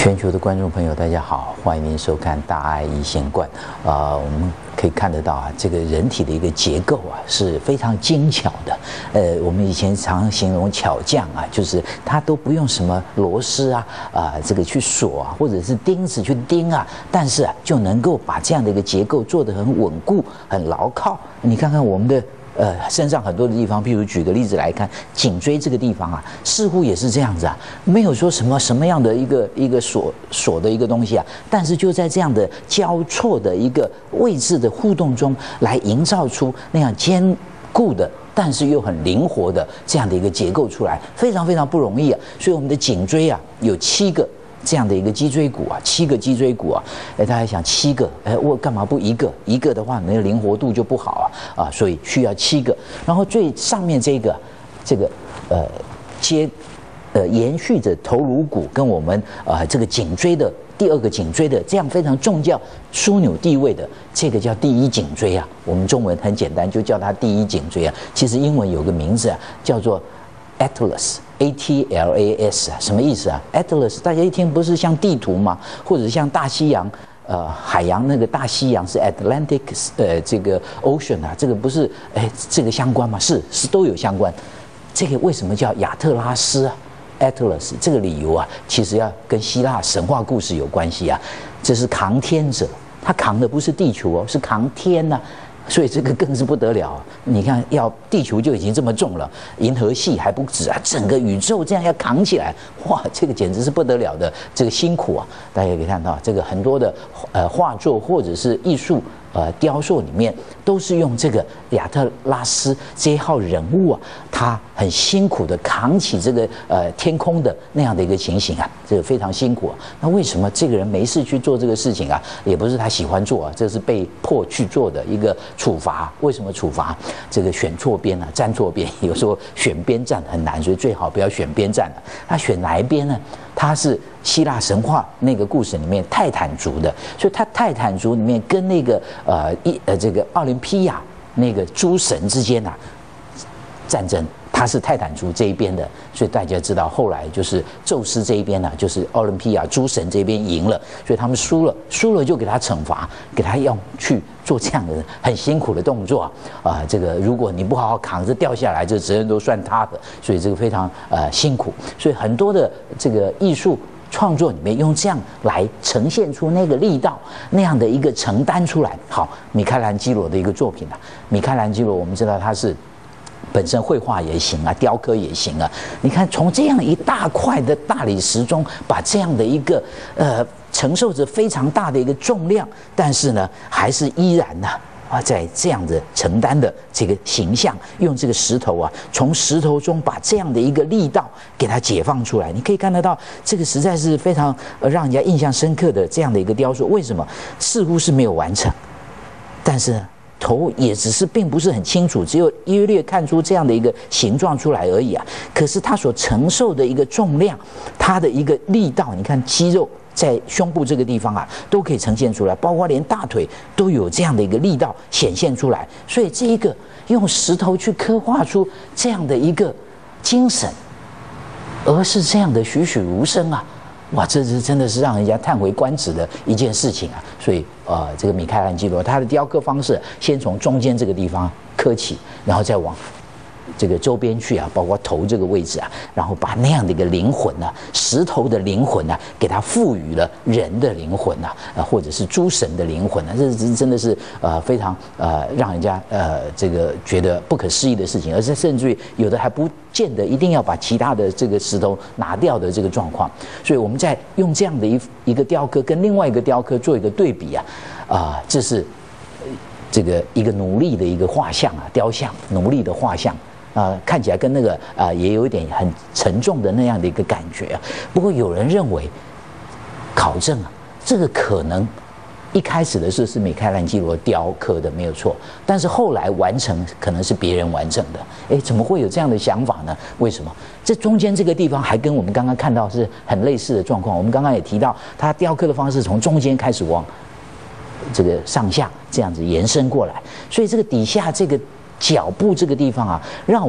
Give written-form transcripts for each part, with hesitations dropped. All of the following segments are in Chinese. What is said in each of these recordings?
全球的观众朋友，大家好，欢迎您收看《大爱一线观》。我们可以看得到啊，这个人体的一个结构啊是非常精巧的。我们以前常形容巧匠啊，就是他都不用什么螺丝这个去锁啊，或者是钉子去钉啊，但是啊就能够把这样的一个结构做得很稳固、很牢靠。你看看我们的。身上很多的地方，譬如举个例子来看，颈椎这个地方啊，似乎也是这样子啊，没有说什么样的一个锁的一个东西啊，但是就在这样的交错的一个位置的互动中，来营造出那样坚固的，但是又很灵活的这样的一个结构出来，非常非常不容易啊。所以我们的颈椎啊，有7个。这样的一个脊椎骨啊，7个脊椎骨啊，大家想7个，我干嘛不一个？一个的话，你的灵活度就不好所以需要7个。然后最上面这个延续着头颅骨跟我们这个颈椎的第2个颈椎的这样非常重要枢纽地位的这个叫第1颈椎啊，我们中文很简单，就叫它第1颈椎啊。其实英文有个名字啊，叫做 Atlas。ATLAS 啊，什么意思啊 ？Atlas 大家一听不是像地图吗？或者像大西洋，海洋那个大西洋是 Atlantic， 这个 Ocean 啊，这个不是这个相关吗？是都有相关。这个为什么叫亚特拉斯啊 ？Atlas 这个理由啊，其实要跟希腊神话故事有关系啊。这是扛天者，他扛的不是地球哦，是扛天呐。所以这个更是不得了，你看，要地球就已经这么重了，银河系还不止啊，整个宇宙这样要扛起来，哇，这个简直是不得了的这个辛苦啊！大家可以看到，这个很多的画作或者是艺术雕塑里面，都是用这个亚特拉斯这一号人物啊，他很辛苦的扛起这个天空的那样的一个情形啊，这个非常辛苦啊。那为什么这个人没事去做这个事情啊？也不是他喜欢做啊，这是被迫去做的一个处罚。为什么处罚？这个选错边啊，站错边，有时候选边站很难，所以最好不要选边站了。他选哪一边呢？他是希腊神话那个故事里面泰坦族的，所以他泰坦族里面跟那个这个奥林匹亚那个诸神之间战争，他是泰坦族这一边的，所以大家知道后来就是宙斯这一边呢，就是奥林匹亚诸神这边赢了，所以他们输了就给他惩罚，给他要去做这样的很辛苦的动作这个如果你不好好扛着掉下来，这责任都算他的，所以这个非常辛苦，所以很多的这个艺术创作里面用这样来呈现出那个力道，那样的一个承担出来。好，米开朗基罗的一个作品米开朗基罗我们知道他是本身绘画也行啊，雕刻也行啊。你看从这样一大块的大理石中，把这样的一个承受着非常大的一个重量，但是呢还是依然在这样的承担的这个形象，用这个石头从石头中把这样的一个力道给它解放出来。你可以看得到，这个实在是非常让人家印象深刻的这样的一个雕塑。为什么？似乎是没有完成，但是呢头也只是并不是很清楚，只有约略看出这样的一个形状出来而已可是它所承受的一个重量，它的一个力道，你看肌肉在胸部这个地方都可以呈现出来，包括连大腿都有这样的一个力道显现出来。所以这一个用石头去刻画出这样的一个精神，而是这样的栩栩如生哇，这是真的是让人家叹为观止的一件事情所以这个米开朗基罗他的雕刻方式，先从中间这个地方刻起，然后再往这个周边去包括头这个位置然后把那样的一个灵魂石头的灵魂给它赋予了人的灵魂或者是诸神的灵魂这真的是非常让人家这个觉得不可思议的事情，而且甚至于有的还不见得一定要把其他的这个石头拿掉的这个状况。所以我们在用这样的一个雕刻跟另外一个雕刻做一个对比这是这个一个奴隶的一个画像雕像，奴隶的画像。看起来跟那个也有一点很沉重的那样的一个感觉不过有人认为，考证这个可能一开始的时候是米开朗基罗雕刻的没有错，但是后来完成可能是别人完成的。怎么会有这样的想法呢？为什么？这中间这个地方还跟我们刚刚看到是很类似的状况。我们刚刚也提到，他雕刻的方式从中间开始往这个上下这样子延伸过来，所以这个底下这个脚部这个地方让我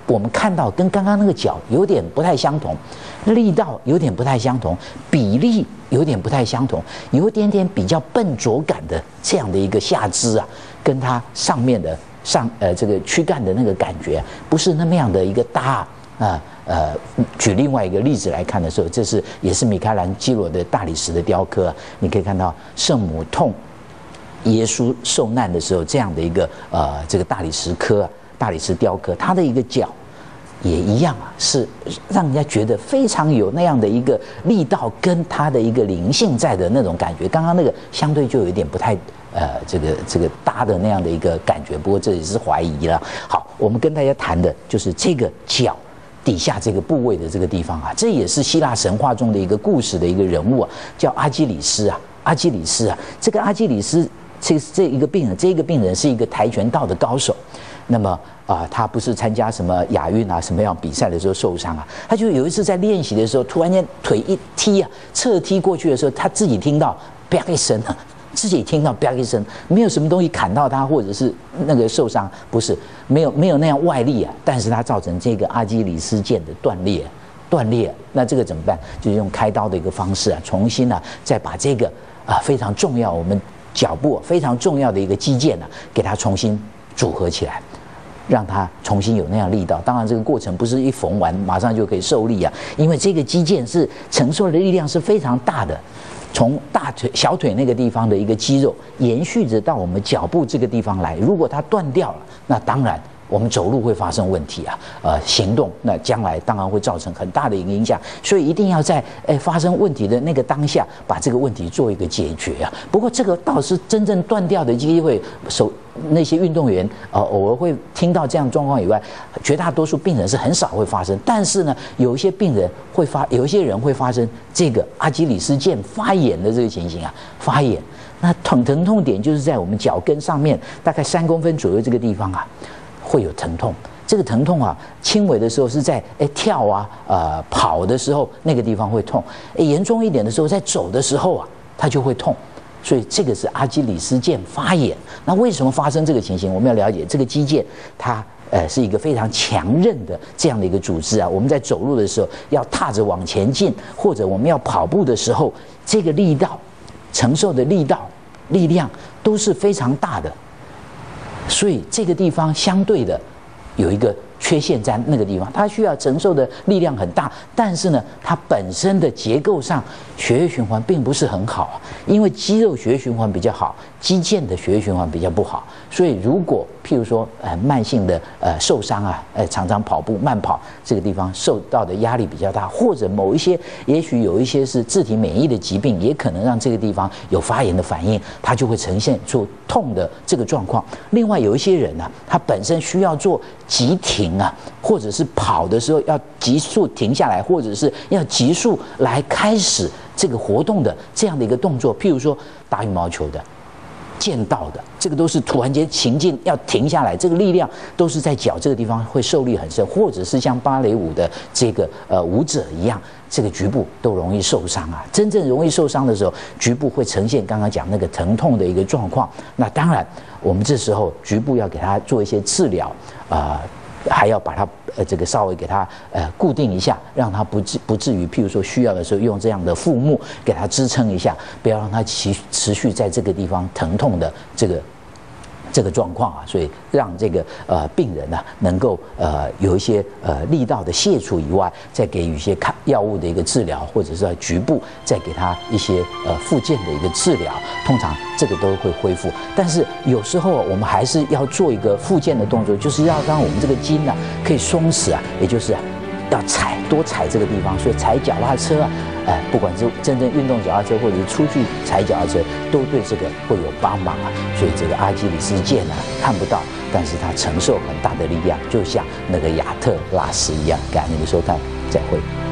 我们看到跟刚刚那个脚有点不太相同，力道有点不太相同，比例有点不太相同，有一点点比较笨拙感的这样的一个下肢啊，跟它上面的这个躯干的那个感觉不是那么样的一个搭啊。举另外一个例子来看的时候，也是米开朗基罗的大理石的雕刻，你可以看到圣母痛耶稣受难的时候这样的一个这个大理石雕刻，它的一个脚也一样啊，是让人家觉得非常有那样的一个力道跟它的一个灵性在的那种感觉。刚刚那个相对就有一点不太这个搭的那样的一个感觉，不过这也是怀疑了。好，我们跟大家谈的就是这个脚底下这个部位的这个地方啊，这也是希腊神话中的一个故事的一个人物啊，叫阿基里斯啊。这个阿基里斯这一个病人是一个跆拳道的高手。那么他不是参加什么亚运啊什么样比赛的时候受伤啊，他就有一次在练习的时候，突然间腿一踢啊，侧踢过去的时候，他自己听到啪一声啊，没有什么东西砍到他，或者是那个受伤，不是没有那样外力啊，但是他造成这个阿基里斯腱的断裂，那这个怎么办？就是用开刀的一个方式啊，重新啊再把这个非常重要我们脚部非常重要的一个肌腱啊，给它重新组合起来。让它重新有那样力道，当然这个过程不是一缝完马上就可以受力啊，因为这个肌腱是承受的力量是非常大的，从小腿那个地方的一个肌肉延续着到我们脚部这个地方来，如果它断掉了，那当然我们走路会发生问题啊，行动那将来当然会造成很大的一个影响，所以一定要在发生问题的那个当下把这个问题做一个解决啊。不过这个倒是真正断掉的机会，那些运动员偶尔会听到这样状况以外，绝大多数病人是很少会发生。但是呢，有一些人会发生这个阿基里斯腱发炎的这个情形啊，发炎。那疼痛点就是在我们脚跟上面大概3公分左右这个地方啊，会有疼痛。这个疼痛啊，轻微的时候是在跳啊跑的时候那个地方会痛，严重一点的时候在走的时候啊，它就会痛。所以这个是阿基里斯腱发炎。那为什么发生这个情形？我们要了解这个肌腱，它是一个非常强韧的这样的一个组织啊。我们在走路的时候要踏着往前进，或者我们要跑步的时候，这个力道承受的力量都是非常大的。所以这个地方相对的有一个缺陷在那个地方，它需要承受的力量很大，但是呢，它本身的结构上血液循环并不是很好，因为肌肉血液循环比较好，肌腱的血液循环比较不好，所以如果譬如说慢性的受伤啊，常常跑步慢跑这个地方受到的压力比较大，或者也许有一些是自体免疫的疾病，也可能让这个地方有发炎的反应，它就会呈现出痛的这个状况。另外有一些人呢，他本身需要做急停啊，或者是跑的时候要急速停下来，或者是要急速来开始这个活动的这样的一个动作，譬如说打羽毛球的、剑道的，这个都是突然间情境要停下来，这个力量都是在脚这个地方会受力很深，或者是像芭蕾舞的这个舞者一样，这个局部都容易受伤啊。真正容易受伤的时候，局部会呈现刚刚讲那个疼痛的一个状况。那当然，我们这时候局部要给他做一些治疗还要把它这个稍微给它固定一下，让它不至于譬如说需要的时候用这样的副木给它支撑一下，不要让它持续在这个地方疼痛的这个状况啊，所以让这个病人呢能够有一些力道的卸除以外，再给予一些药物的一个治疗，或者是在局部再给他一些复健的一个治疗，通常这个都会恢复。但是有时候我们还是要做一个复健的动作，就是要让我们这个筋呢可以松弛啊，也就是要多踩这个地方，所以踩脚踏车啊，不管是真正运动脚踏车或者是出去踩脚踏车，都对这个会有帮忙啊。所以这个阿基里斯腱啊看不到，但是它承受很大的力量，就像那个亚特拉斯一样。感谢您的收看，再会。